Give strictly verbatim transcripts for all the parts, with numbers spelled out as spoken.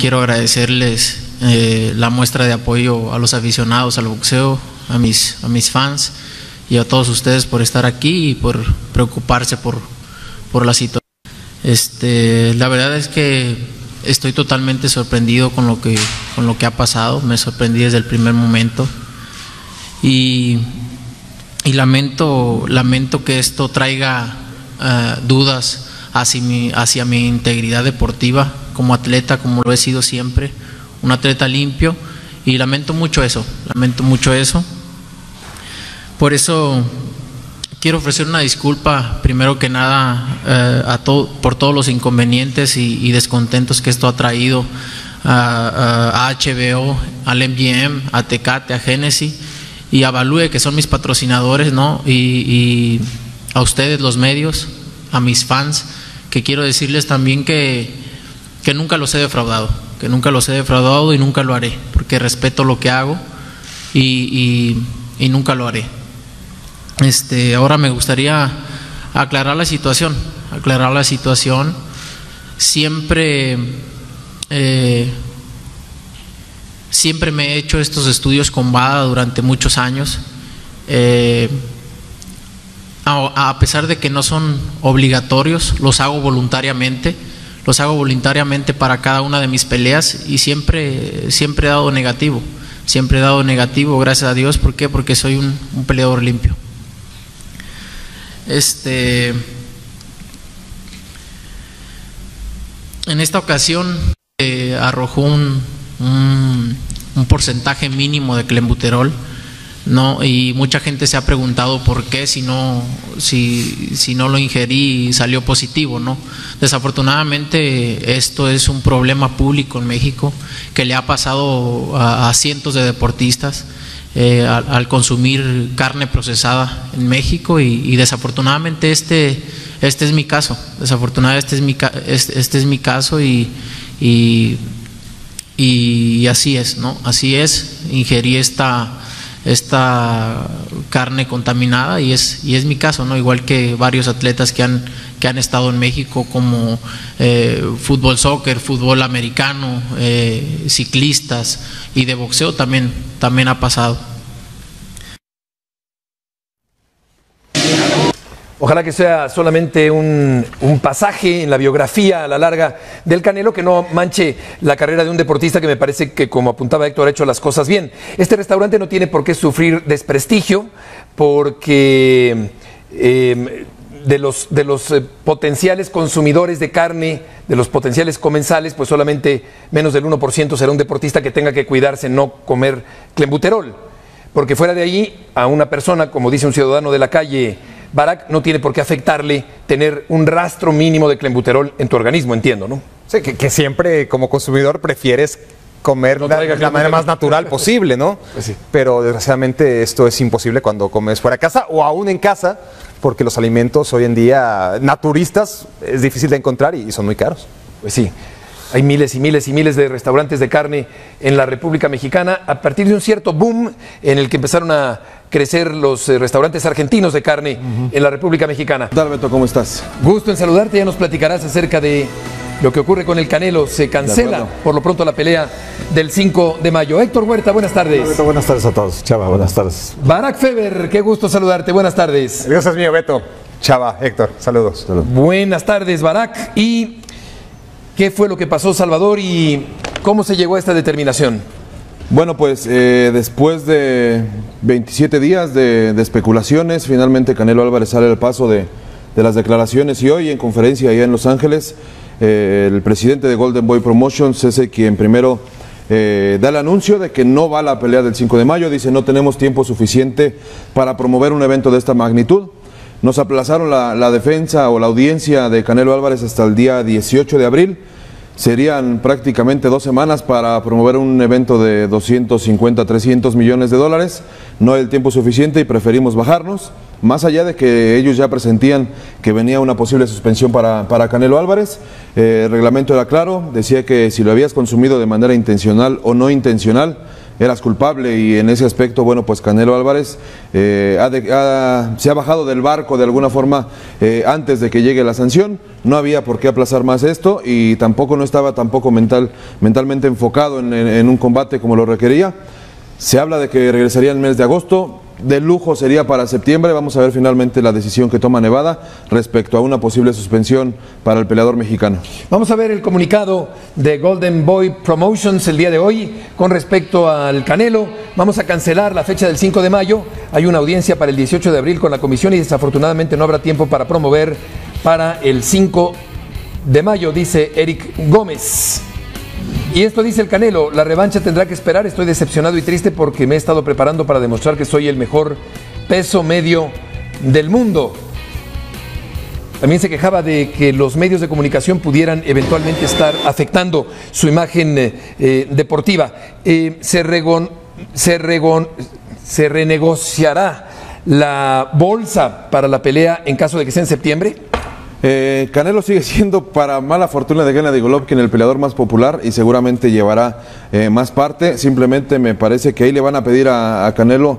quiero agradecerles eh, la muestra de apoyo a los aficionados al boxeo, a mis, a mis fans y a todos ustedes por estar aquí y por preocuparse por, por la situación. Este, la verdad es que estoy totalmente sorprendido con lo que, con lo que ha pasado, me sorprendí desde el primer momento y, y lamento, lamento que esto traiga uh, dudas hacia mi, hacia mi integridad deportiva como atleta, como lo he sido siempre, un atleta limpio, y lamento mucho eso, lamento mucho eso. Por eso quiero ofrecer una disculpa, primero que nada, eh, a to por todos los inconvenientes y, y descontentos que esto ha traído a, a H B O, al M G M, a Tecate, a Genesis y a Value, que son mis patrocinadores, ¿no? Y, y a ustedes, los medios, a mis fans, que quiero decirles también que, que nunca los he defraudado, que nunca los he defraudado y nunca lo haré, porque respeto lo que hago y, y, y nunca lo haré. Este, ahora me gustaría aclarar la situación, aclarar la situación. Siempre, eh, siempre me he hecho estos estudios con VADA durante muchos años, eh, a, a pesar de que no son obligatorios, los hago voluntariamente, los hago voluntariamente para cada una de mis peleas y siempre, siempre he dado negativo, siempre he dado negativo, gracias a Dios. ¿Por qué? Porque soy un, un peleador limpio. Este, en esta ocasión eh, arrojó un, un, un porcentaje mínimo de clenbuterol, ¿no? Y mucha gente se ha preguntado por qué si no, si, si no lo ingerí y salió positivo, ¿no? Desafortunadamente esto es un problema público en México que le ha pasado a, a cientos de deportistas. Eh, al, al consumir carne procesada en México y, y desafortunadamente este, este es mi caso, desafortunadamente este es mi, este, este es mi caso y, y, y así es, ¿no? Así es, ingerí esta, esta carne contaminada y es, y es mi caso, ¿no? Igual que varios atletas que han, que han estado en México como eh, fútbol, soccer, fútbol americano, eh, ciclistas y de boxeo también, también ha pasado. Ojalá que sea solamente un, un pasaje en la biografía a la larga del Canelo, que no manche la carrera de un deportista que me parece que, como apuntaba Héctor, ha hecho las cosas bien. Este restaurante no tiene por qué sufrir desprestigio porque eh, de los, de los eh, potenciales consumidores de carne, de los potenciales comensales, pues solamente menos del uno por ciento será un deportista que tenga que cuidarse no comer clenbuterol. Porque fuera de ahí, a una persona, como dice un ciudadano de la calle, Barak, no tiene por qué afectarle tener un rastro mínimo de clenbuterol en tu organismo, entiendo, ¿no? Sí, que, que siempre como consumidor prefieres comer no de la manera más natural posible, ¿no? Pues sí. Pero desgraciadamente esto es imposible cuando comes fuera de casa o aún en casa, porque los alimentos hoy en día naturistas es difícil de encontrar y son muy caros. Pues sí. Hay miles y miles y miles de restaurantes de carne en la República Mexicana a partir de un cierto boom en el que empezaron a crecer los eh, restaurantes argentinos de carne uh-huh. en la República Mexicana. ¿Qué tal, Beto? ¿Cómo estás? Gusto en saludarte, ya nos platicarás acerca de lo que ocurre con el Canelo. Se cancela por lo pronto la pelea del cinco de mayo. Héctor Huerta, buenas tardes. Hola, Beto, buenas tardes a todos. Chava, buenas tardes. Barak Feber, qué gusto saludarte, buenas tardes. Dios es mío, Beto. Chava, Héctor, saludos. saludos. Buenas tardes, Barak. ¿Y qué fue lo que pasó, Salvador, y cómo se llegó a esta determinación? Bueno, pues eh, después de veintisiete días de, de especulaciones, finalmente Canelo Álvarez sale al paso de, de las declaraciones y hoy en conferencia allá en Los Ángeles, eh, el presidente de Golden Boy Promotions es el quien primero eh, da el anuncio de que no va a la pelea del cinco de mayo, dice no tenemos tiempo suficiente para promover un evento de esta magnitud. Nos aplazaron la, la defensa o la audiencia de Canelo Álvarez hasta el día dieciocho de abril. Serían prácticamente dos semanas para promover un evento de doscientos cincuenta, trescientos millones de dólares. No hay el tiempo suficiente y preferimos bajarnos. Más allá de que ellos ya presentían que venía una posible suspensión para, para Canelo Álvarez, eh, el reglamento era claro, decía que si lo habías consumido de manera intencional o no intencional, eras culpable, y en ese aspecto, bueno, pues Canelo Álvarez eh, ha de, ha, se ha bajado del barco de alguna forma eh, antes de que llegue la sanción. No había por qué aplazar más esto, y tampoco no estaba tampoco mental, mentalmente enfocado en, en, en un combate como lo requería. Se habla de que regresaría en el mes de agosto. De lujo sería para septiembre. Vamos a ver finalmente la decisión que toma Nevada respecto a una posible suspensión para el peleador mexicano. Vamos a ver el comunicado de Golden Boy Promotions el día de hoy con respecto al Canelo. Vamos a cancelar la fecha del cinco de mayo. Hay una audiencia para el dieciocho de abril con la comisión y desafortunadamente no habrá tiempo para promover para el cinco de mayo, dice Eric Gómez. Y esto dice el Canelo: la revancha tendrá que esperar, estoy decepcionado y triste porque me he estado preparando para demostrar que soy el mejor peso medio del mundo. También se quejaba de que los medios de comunicación pudieran eventualmente estar afectando su imagen eh, deportiva. Eh, se, regon, se, regon, se renegociará la bolsa para la pelea en caso de que sea en septiembre. Eh, Canelo sigue siendo, para mala fortuna de Gennady Golovkin, el peleador más popular y seguramente llevará eh, más parte. Simplemente me parece que ahí le van a pedir a, a Canelo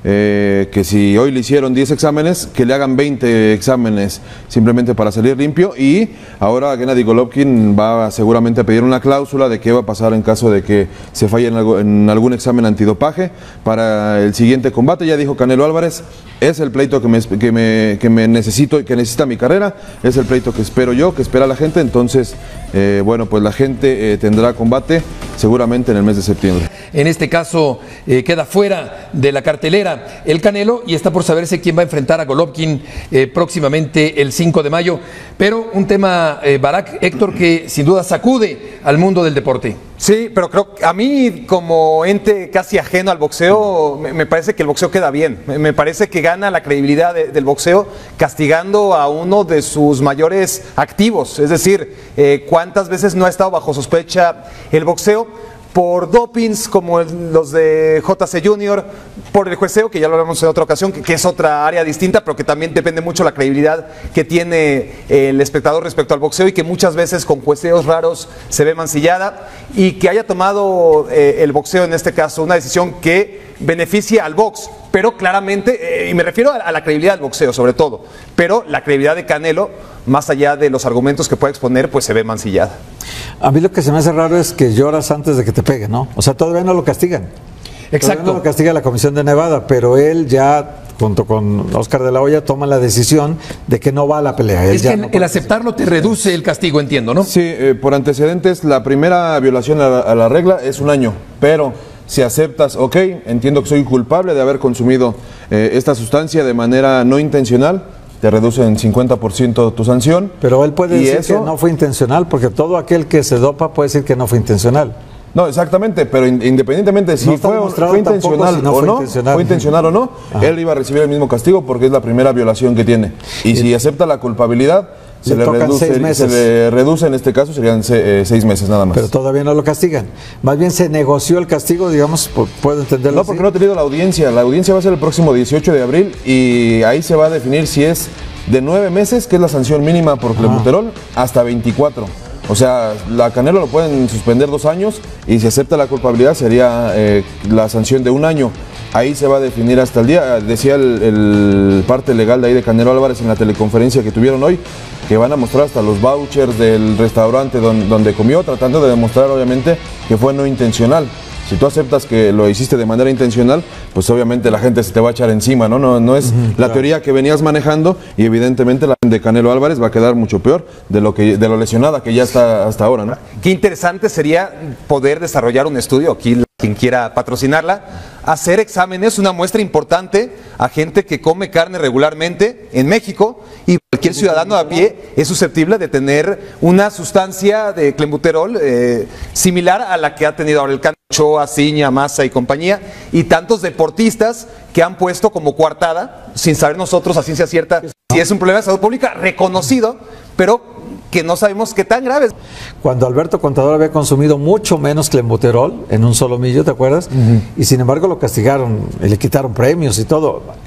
eh, que si hoy le hicieron diez exámenes, que le hagan veinte exámenes simplemente para salir limpio. Y ahora Gennady Golovkin va seguramente a pedir una cláusula de qué va a pasar en caso de que se falle en, algo, en algún examen antidopaje para el siguiente combate. Ya dijo Canelo Álvarez: es el pleito que me, que me, que me necesito y que necesita mi carrera, es el pleito que espero yo, que espera la gente. Entonces, eh, bueno, pues la gente eh, tendrá combate seguramente en el mes de septiembre. En este caso eh, queda fuera de la cartelera el Canelo y está por saberse quién va a enfrentar a Golovkin eh, próximamente el cinco de mayo. Pero un tema, eh, Barak, Héctor, que sin duda sacude al mundo del deporte. Sí, pero creo que a mí, como ente casi ajeno al boxeo, me, me parece que el boxeo queda bien. Me, me parece que gana la credibilidad de, del boxeo castigando a uno de sus mayores activos. Es decir, eh, ¿cuántas veces no ha estado bajo sospecha el boxeo? Por dopings como el, los de J C Junior, por el jueceo, que ya lo hablamos en otra ocasión, que, que es otra área distinta, pero que también depende mucho la credibilidad que tiene el espectador respecto al boxeo y que muchas veces con jueceos raros se ve mancillada, y que haya tomado eh, el boxeo en este caso una decisión que beneficia al box, pero claramente, eh, y me refiero a, a la credibilidad del boxeo sobre todo, pero la credibilidad de Canelo, más allá de los argumentos que puede exponer, pues se ve mancillada. A mí lo que se me hace raro es que lloras antes de que te peguen, ¿no? O sea, todavía no lo castigan. Exacto. Todavía no lo castiga la Comisión de Nevada, pero él ya, junto con Oscar de la Hoya, toma la decisión de que no va a la pelea. Él es ya que no el aceptarlo te reduce el castigo, entiendo, ¿no? Sí, eh, por antecedentes, la primera violación a la, a la regla es un año, pero si aceptas, ok, entiendo que soy culpable de haber consumido eh, esta sustancia de manera no intencional, te reduce en cincuenta por ciento tu sanción. Pero él puede y decir eso, que no fue intencional, porque todo aquel que se dopa puede decir que no fue intencional. No, exactamente, pero independientemente de si no fue, fue intencional si no o fue no, intencional. fue intencional o no, Ajá. él iba a recibir el mismo castigo porque es la primera violación que tiene. Y, y si acepta la culpabilidad, se le, reduce, se le reduce, en este caso serían se, eh, seis meses nada más. Pero todavía no lo castigan. Más bien se negoció el castigo, digamos, puedo entenderlo. No, porque así. no ha tenido la audiencia. La audiencia va a ser el próximo dieciocho de abril y ahí se va a definir si es de nueve meses, que es la sanción mínima por clenbuterol, hasta veinticuatro. O sea, la Canelo lo pueden suspender dos años y si acepta la culpabilidad sería eh, la sanción de un año. Ahí se va a definir hasta el día. Decía el, el parte legal de ahí de Canelo Álvarez en la teleconferencia que tuvieron hoy, que van a mostrar hasta los vouchers del restaurante donde, donde comió, tratando de demostrar obviamente que fue no intencional. Si tú aceptas que lo hiciste de manera intencional, pues obviamente la gente se te va a echar encima, ¿no? No, no es uh-huh, la claro. teoría que venías manejando y evidentemente la de Canelo Álvarez va a quedar mucho peor de lo que de lo lesionada que ya está hasta ahora, ¿no? Qué interesante sería poder desarrollar un estudio, aquí quien quiera patrocinarla, hacer exámenes, una muestra importante a gente que come carne regularmente en México, y cualquier ciudadano a pie es susceptible de tener una sustancia de clenbuterol eh, similar a la que ha tenido ahora el Canelo, Ochoa, Ciña, Massa y compañía, y tantos deportistas que han puesto como coartada, sin saber nosotros a ciencia cierta si es un problema de salud pública reconocido, pero que no sabemos qué tan grave es. Cuando Alberto Contador había consumido mucho menos clenbuterol en un solo millo, ¿te acuerdas? Uh-huh. Y sin embargo lo castigaron, y le quitaron premios y todo.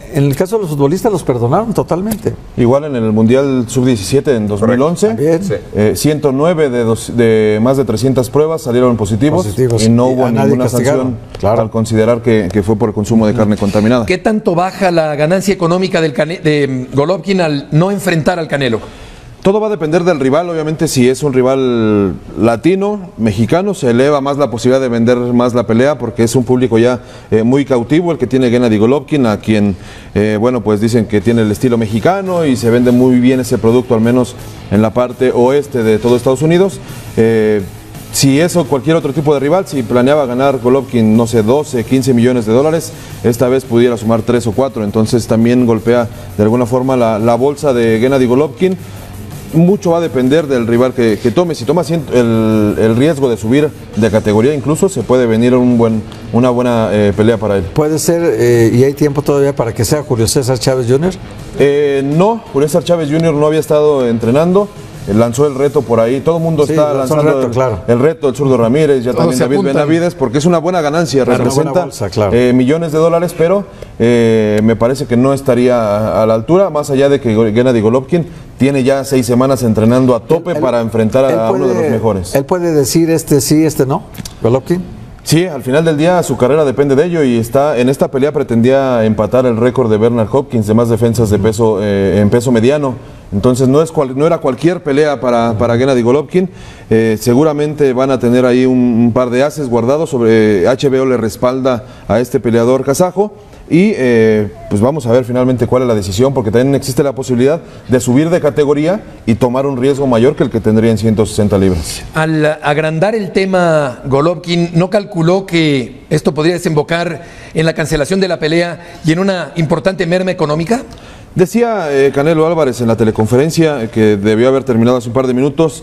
en el caso de los futbolistas los perdonaron totalmente. Igual en el Mundial sub diecisiete en dos mil once, sí. eh, ciento nueve de, dos, de más de trescientas pruebas salieron positivos, positivos. y no y hubo ninguna sanción claro. al considerar que, que fue por el consumo de carne contaminada. ¿Qué tanto baja la ganancia económica del cane de Golovkin al no enfrentar al Canelo? Todo va a depender del rival, obviamente si es un rival latino, mexicano, se eleva más la posibilidad de vender más la pelea porque es un público ya eh, muy cautivo el que tiene Gennady Golovkin, a quien, eh, bueno, pues dicen que tiene el estilo mexicano y se vende muy bien ese producto, al menos en la parte oeste de todo Estados Unidos. Eh, Si eso, cualquier otro tipo de rival, si planeaba ganar Golovkin, no sé, doce, quince millones de dólares, esta vez pudiera sumar tres o cuatro, entonces también golpea de alguna forma la, la bolsa de Gennady Golovkin. Mucho va a depender del rival que, que tome. Si toma el, el riesgo de subir de categoría, incluso se puede venir un buen, una buena eh, pelea para él. ¿Puede ser, eh, y hay tiempo todavía para que sea Julio César Chávez junior? Eh, no, Julio César Chávez junior no había estado entrenando. Lanzó el reto por ahí, todo el mundo sí, está lanzando el reto, el, claro. el reto, el zurdo Ramírez, ya Todos también David apuntan. Benavides, porque es una buena ganancia, claro, representa buena bolsa, claro. eh, millones de dólares, pero eh, me parece que no estaría a, a la altura, más allá de que Gennady Golovkin tiene ya seis semanas entrenando a tope él, para enfrentar a, a puede, uno de los mejores. ¿Él puede decir este sí, este no, Golovkin? Sí, al final del día su carrera depende de ello y está en esta pelea pretendía empatar el récord de Bernard Hopkins de más defensas de peso eh, en peso mediano. Entonces no, es cual, no era cualquier pelea para, para Gennady Golovkin. Eh, seguramente van a tener ahí un, un par de ases guardados. Sobre H B O le respalda a este peleador kazajo. Y eh, pues vamos a ver finalmente cuál es la decisión, porque también existe la posibilidad de subir de categoría y tomar un riesgo mayor que el que tendría en ciento sesenta libras. Al agrandar el tema, Golovkin no calculó que esto podría desembocar en la cancelación de la pelea y en una importante merma económica. Decía eh, Canelo Álvarez en la teleconferencia, que debió haber terminado hace un par de minutos,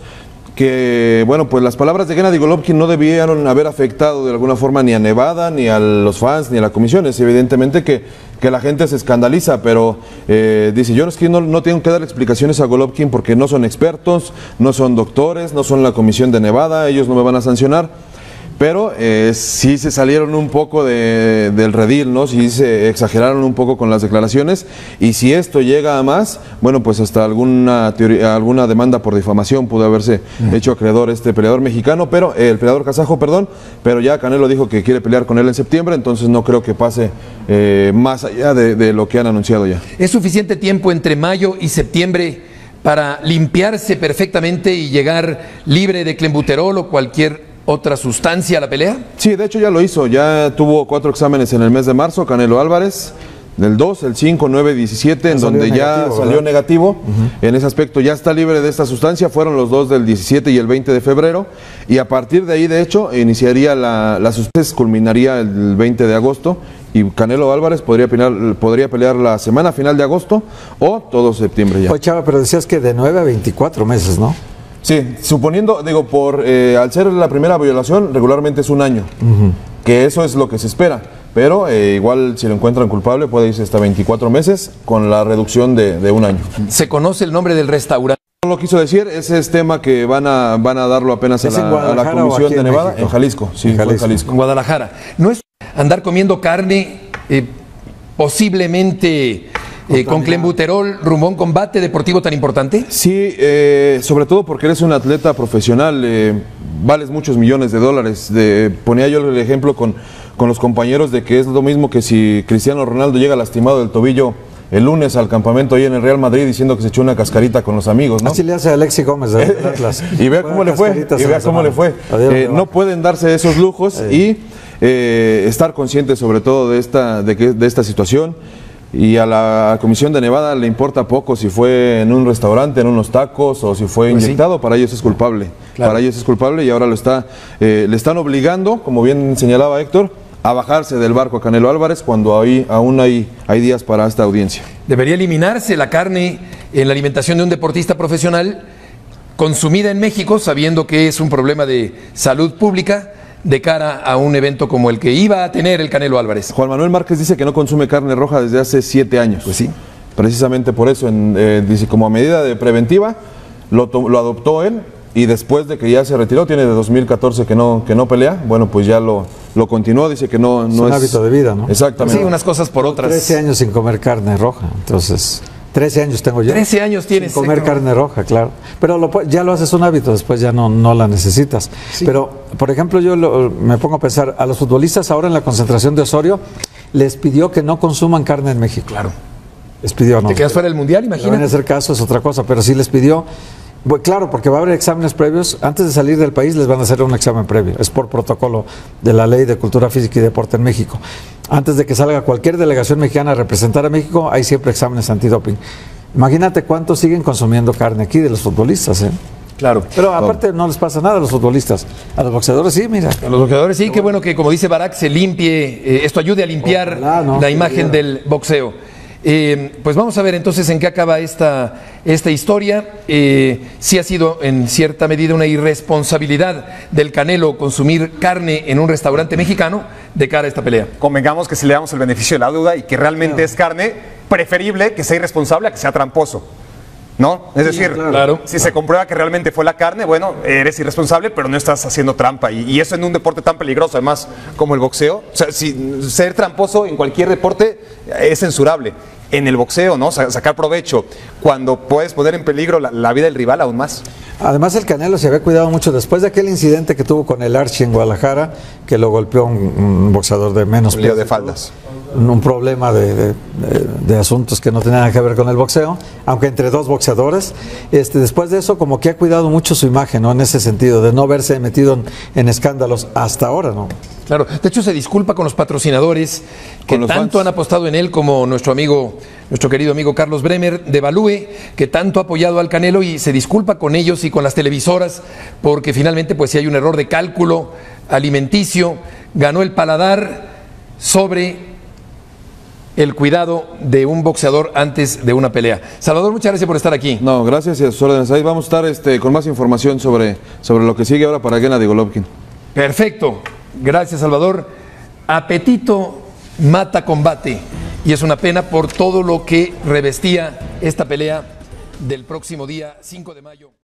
que bueno, pues las palabras de Gennady Golovkin no debieron haber afectado de alguna forma ni a Nevada, ni a los fans, ni a la comisión. Es evidentemente que, que la gente se escandaliza, pero eh, dice, yo es que no, no tengo que dar explicaciones a Golovkin porque no son expertos, no son doctores, no son la comisión de Nevada, ellos no me van a sancionar. Pero eh, sí se salieron un poco de, del redil, ¿no? Sí se exageraron un poco con las declaraciones, y si esto llega a más, bueno, pues hasta alguna teoría, alguna demanda por difamación pudo haberse mm. hecho acreedor este peleador mexicano, pero eh, el peleador kazajo, perdón, pero ya Canelo dijo que quiere pelear con él en septiembre, entonces no creo que pase eh, más allá de, de lo que han anunciado ya. ¿Es suficiente tiempo entre mayo y septiembre para limpiarse perfectamente y llegar libre de clenbuterol o cualquier otra sustancia a la pelea? Sí, de hecho ya lo hizo, ya tuvo cuatro exámenes en el mes de marzo, Canelo Álvarez, del dos, el cinco, nueve, diecisiete, en donde ya salió negativo. Uh-huh. En ese aspecto ya está libre de esta sustancia, fueron los dos del diecisiete y el veinte de febrero, y a partir de ahí, de hecho, iniciaría la, la sustancia, culminaría el veinte de agosto, y Canelo Álvarez podría pelear, podría pelear la semana final de agosto o todo septiembre ya. Oye, Chava, pero decías que de nueve a veinticuatro meses, ¿no? Sí, suponiendo, digo, por eh, al ser la primera violación, regularmente es un año, uh-huh. que eso es lo que se espera, pero eh, igual si lo encuentran culpable puede irse hasta veinticuatro meses con la reducción de, de un año. ¿Se conoce el nombre del restaurante? No lo quiso decir, ese es tema que van a, van a darlo apenas a la, a la Comisión de Nevada, en Jalisco, sí, en Jalisco. Jalisco. En Guadalajara. ¿No es andar comiendo carne eh, posiblemente... Eh, con clenbuterol rumbo a un combate deportivo tan importante? Sí, eh, sobre todo porque eres un atleta profesional, eh, vales muchos millones de dólares. De, ponía yo el ejemplo con, con los compañeros de que es lo mismo que si Cristiano Ronaldo llega lastimado del tobillo el lunes al campamento ahí en el Real Madrid diciendo que se echó una cascarita con los amigos, ¿no? Así le hace a Alexi Gómez de Atlas. Y vea cómo le fue, y vea cómo le fue. Eh, no pueden darse esos lujos eh. y eh, estar conscientes sobre todo de esta, de que, de esta situación. Y a la Comisión de Nevada le importa poco si fue en un restaurante, en unos tacos o si fue pues inyectado, sí. Para ellos es culpable. Claro. Para ellos es culpable y ahora lo está, eh, le están obligando, como bien señalaba Héctor, a bajarse del barco a Canelo Álvarez cuando ahí, aún hay, hay días para esta audiencia. ¿Debería eliminarse la carne en la alimentación de un deportista profesional consumida en México, sabiendo que es un problema de salud pública, de cara a un evento como el que iba a tener el Canelo Álvarez? Juan Manuel Márquez dice que no consume carne roja desde hace siete años. Pues sí. Precisamente por eso, en, eh, dice, como a medida de preventiva, lo, lo adoptó él, y después de que ya se retiró, tiene de dos mil catorce que no, que no pelea, bueno, pues ya lo, lo continuó, dice que no, no es un hábito de vida, ¿no? Exactamente. Sí, unas cosas por otras. trece años sin comer carne roja, entonces... trece años tengo yo. trece años tienes. Sin comer carne roja, claro. Pero lo, ya lo haces un hábito, después ya no, no la necesitas. Sí. Pero, por ejemplo, yo lo, me pongo a pensar, a los futbolistas ahora en la concentración de Osorio, les pidió que no consuman carne en México. Claro. Les pidió, no. Te quedas fuera del Mundial, imagínate. En ese caso es otra cosa, pero sí les pidió... Bueno, claro, porque va a haber exámenes previos. Antes de salir del país les van a hacer un examen previo. Es por protocolo de la Ley de Cultura Física y Deporte en México. Antes de que salga cualquier delegación mexicana a representar a México, hay siempre exámenes antidoping. Imagínate cuántos siguen consumiendo carne aquí de los futbolistas, ¿eh? Claro. Pero aparte no les pasa nada a los futbolistas. A los boxeadores sí, mira. A los boxeadores sí, qué bueno que, como dice Barak, se limpie, eh, esto ayude a limpiar Ojalá, no, la imagen del boxeo. Eh, pues vamos a ver entonces en qué acaba esta, esta historia. Eh, sí ha sido en cierta medida una irresponsabilidad del Canelo consumir carne en un restaurante mexicano de cara a esta pelea. Convengamos que si le damos el beneficio de la duda y que realmente claro. es carne, preferible que sea irresponsable a que sea tramposo. ¿No? Es decir, sí, claro, si claro. se comprueba que realmente fue la carne, bueno, eres irresponsable, pero no estás haciendo trampa. Y, y eso en un deporte tan peligroso, además, como el boxeo. O sea, si, ser tramposo en cualquier deporte es censurable. En el boxeo, ¿no? Sacar provecho cuando puedes poner en peligro la, la vida del rival aún más. Además, el Canelo se había cuidado mucho después de aquel incidente que tuvo con el Archie en Guadalajara, que lo golpeó un, un boxeador de menos un lío de faldas. Un problema de, de, de, de asuntos que no tenían nada que ver con el boxeo, aunque entre dos boxeadores. Este, después de eso, como que ha cuidado mucho su imagen, ¿no? En ese sentido, de no haberse metido en, en escándalos hasta ahora, ¿no? Claro, de hecho se disculpa con los patrocinadores que los tanto fans. han apostado en él, como nuestro amigo, nuestro querido amigo Carlos Bremer de Balúe, que tanto ha apoyado al Canelo, y se disculpa con ellos y con las televisoras porque finalmente pues si hay un error de cálculo alimenticio, ganó el paladar sobre el cuidado de un boxeador antes de una pelea. Salvador, muchas gracias por estar aquí. No, gracias y a sus órdenes. Ahí vamos a estar este, con más información sobre, sobre lo que sigue ahora para Gennady Golovkin. Perfecto. Gracias, Salvador. Apetito mata combate. Y es una pena por todo lo que revestía esta pelea del próximo día cinco de mayo.